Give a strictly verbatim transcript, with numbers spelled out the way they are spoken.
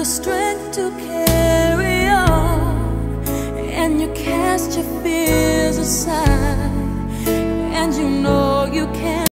the strength to carry on, and you cast your fears aside, and you know you can